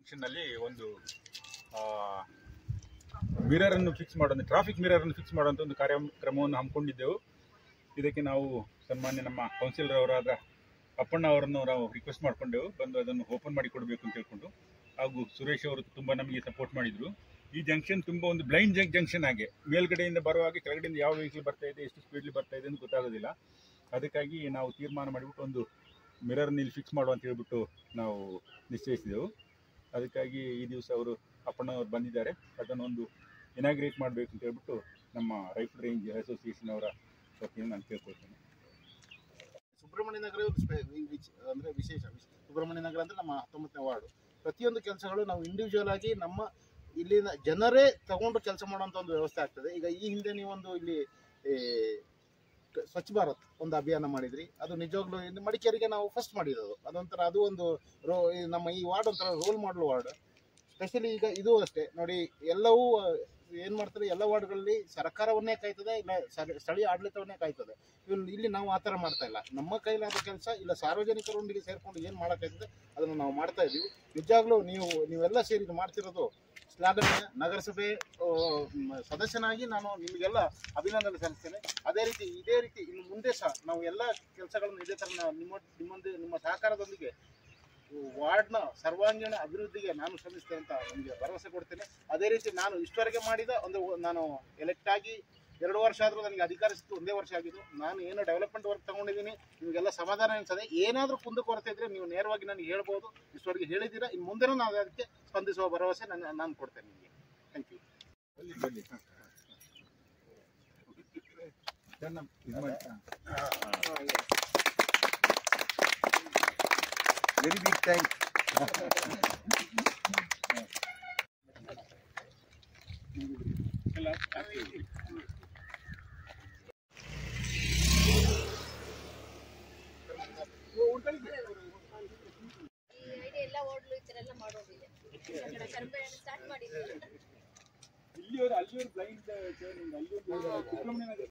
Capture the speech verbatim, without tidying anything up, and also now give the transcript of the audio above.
ಜಂಕ್ಷನ್ನಲ್ಲಿ ಒಂದು ಮಿರರನ್ನು ಫಿಕ್ಸ್ ಮಾಡೋದು, ಟ್ರಾಫಿಕ್ ಮಿರರನ್ನು ಫಿಕ್ಸ್ ಮಾಡುವಂಥ ಒಂದು ಕಾರ್ಯಕ್ರಮವನ್ನು ಹಮ್ಮಿಕೊಂಡಿದ್ದೆವು. ಇದಕ್ಕೆ ನಾವು ಸನ್ಮಾನ್ಯ ನಮ್ಮ ಕೌನ್ಸಿಲರ್ ಅವರಾದ ಅಪ್ಪಣ್ಣ ಅವರನ್ನು ನಾವು ರಿಕ್ವೆಸ್ಟ್ ಮಾಡಿಕೊಂಡೆವು, ಬಂದು ಅದನ್ನು ಓಪನ್ ಮಾಡಿ ಕೊಡಬೇಕು ಅಂತ ಹೇಳ್ಕೊಂಡು. ಹಾಗೂ ಸುರೇಶ್ ಅವರು ತುಂಬ ನಮಗೆ ಸಪೋರ್ಟ್ ಮಾಡಿದರು. ಈ ಜಂಕ್ಷನ್ ತುಂಬ ಒಂದು ಬ್ಲೈಂಡ್ ಜಂಕ್ ಜಂಕ್ಷನ್ ಆಗಿ ಮೇಲ್ಗಡೆಯಿಂದ ಬರುವಾಗ ಕೆಳಗಡೆಯಿಂದ ಯಾವ ವೆಹಿಕಲ್ ಬರ್ತಾ ಇದೆ, ಎಷ್ಟು ಸ್ಪೀಡ್ಲಿ ಬರ್ತಾ ಇದೆ ಅಂತ ಗೊತ್ತಾಗೋದಿಲ್ಲ. ಅದಕ್ಕಾಗಿ ನಾವು ತೀರ್ಮಾನ ಮಾಡಿಬಿಟ್ಟು ಒಂದು ಮಿರರ್ ಇಲ್ಲಿ ಫಿಕ್ಸ್ ಮಾಡುವ ಅಂತ ಹೇಳ್ಬಿಟ್ಟು ನಾವು ನಿಶ್ಚಯಿಸಿದೆವು. ಅದಕ್ಕಾಗಿ ಈ ದಿವಸ ಅವರು ಅಪ್ಪಣ್ಣವರು ಬಂದಿದ್ದಾರೆ, ಅದನ್ನು ಒಂದು ಇನಾಗ್ರೇಟ್ ಮಾಡಬೇಕು ಅಂತ ಹೇಳ್ಬಿಟ್ಟು ನಮ್ಮ ರೈಫಲ್ ರೇಂಜ್ ಅಸೋಸಿಯೇಷನ್ ಅವರ ವತಿಯಿಂದ ನಾನು ಕೇಳ್ಕೊಳ್ತೇನೆ. ಸುಬ್ರಹ್ಮಣ್ಯ ನಗರ ಅಂದರೆ ವಿಶೇಷ. ಸುಬ್ರಹ್ಮಣ್ಯ ನಗರ ಅಂದರೆ ನಮ್ಮ ಹತ್ತೊಂಬತ್ತನೇ ವಾರ್ಡು. ಪ್ರತಿಯೊಂದು ಕೆಲಸಗಳು ನಾವು ಇಂಡಿವಿಜುವಲ್ ಆಗಿ ನಮ್ಮ ಇಲ್ಲಿನ ಜನರೇ ತಗೊಂಡು ಕೆಲಸ ಮಾಡುವಂಥ ಒಂದು ವ್ಯವಸ್ಥೆ ಆಗ್ತದೆ. ಈಗ ಈ ಹಿಂದೆ ನೀವೊಂದು ಇಲ್ಲಿ ಸ್ವಚ್ಛ ಭಾರತ್ ಒಂದು ಅಭಿಯಾನ ಮಾಡಿದ್ರಿ, ಅದು ನಿಜವಾಗ್ಲೂ ಇನ್ನು ಮಡಿಕೇರಿಗೆ ನಾವು ಫಸ್ಟ್ ಮಾಡಿರೋದು. ಅದೊಂಥರ ಅದು ಒಂದು ರೋ ನಮ್ಮ ಈ ವಾರ್ಡ್ ಒಂಥರ ರೋಲ್ ಮಾಡಲ್ ವಾರ್ಡ್. ಸ್ಪೆಷಲಿ ಈಗ ಇದು ಅಷ್ಟೇ ನೋಡಿ, ಎಲ್ಲವೂ ಏನು ಮಾಡ್ತಾರೆ, ಎಲ್ಲ ವಾರ್ಡ್ಗಳಲ್ಲಿ ಸರ್ಕಾರವನ್ನೇ ಕಾಯ್ತದೆ, ಇಲ್ಲ ಸ್ಥಳೀಯ ಆಡಳಿತವನ್ನೇ ಕಾಯ್ತದೆ. ಇಲ್ಲಿ ಇಲ್ಲಿ ನಾವು ಆ ಥರ ಮಾಡ್ತಾ ಇಲ್ಲ. ನಮ್ಮ ಕೈಲಾದ ಕೆಲಸ ಇಲ್ಲ ಸಾರ್ವಜನಿಕರೊಂದಿಗೆ ಸೇರಿಕೊಂಡು ಏನು ಮಾಡೋಕ್ಕಾಯ್ತದೆ ಅದನ್ನು ನಾವು ಮಾಡ್ತಾ ಇದ್ದೀವಿ. ನಿಜವಾಗ್ಲೂ ನೀವು ನೀವೆಲ್ಲ ಸೇರಿ ಮಾಡ್ತಿರೋದು ಶ್ಲಾಘನೀಯ. ನಗರಸಭೆ ಸದಸ್ಯನಾಗಿ ನಾನು ನಿಮಗೆಲ್ಲ ಅಭಿನಂದನೆ ಸಲ್ಲಿಸ್ತೇನೆ. ಅದೇ ರೀತಿ ಇದೇ ರೀತಿ ಇನ್ನು ಮುಂದೆ ಸಹ ನಾವು ಎಲ್ಲ ಕೆಲಸಗಳನ್ನು ಇದೇ ಥರ ನಿಮ್ಮ ನಿಮ್ಮೊಂದಿಗೆ ನಿಮ್ಮ ಸಹಕಾರದೊಂದಿಗೆ ವಾರ್ಡ್ನ ಸರ್ವಾಂಗೀಣ ಅಭಿವೃದ್ಧಿಗೆ ನಾನು ಶ್ರಮಿಸ್ತೇನೆ ಅಂತ ನಿಮಗೆ ಭರವಸೆ ಕೊಡ್ತೇನೆ. ಅದೇ ರೀತಿ ನಾನು ಇಷ್ಟವರೆಗೆ ಮಾಡಿದ ಒಂದು ನಾನು ಎಲೆಕ್ಟ್ ಆಗಿ ಎರಡು ವರ್ಷ ಆದರೂ ನನಗೆ ಅಧಿಕಾರ ಸಿಕ್ತು, ಒಂದೇ ವರ್ಷ ಆಗಿದ್ದು. ನಾನು ಏನು ಡೆವಲಪ್ಮೆಂಟ್ ವರ್ಕ್ ತಗೊಂಡಿದ್ದೀನಿ, ನಿಮಗೆಲ್ಲ ಸಮಾಧಾನ ಅನಿಸ್ತದೆ. ಏನಾದರೂ ಕುಂದುಕೊರತೆ ಇದ್ದರೆ ನೀವು ನೇರವಾಗಿ ನನಗೆ ಹೇಳ್ಬೋದು. ಇಷ್ಟವರೆಗೆ ಹೇಳಿದ್ದೀರಾ, ಇನ್ನು ಮುಂದೆನೂ ನಾವು ಅದಕ್ಕೆ ಸ್ಪಂದಿಸುವ ಭರವಸೆ ನಾನು ನಾನು ಕೊಡ್ತೇನೆ ನಿಮಗೆ. Thank you. Very big thanks. ಇಲ್ಲಿಯವರು ಅಲ್ಲಿಯವರು ಬ್ಲೈಂಡ್ ಅಲ್ಲಿ ಸುಬ್ರಹ್ಮಣ್ಯ ನಗರ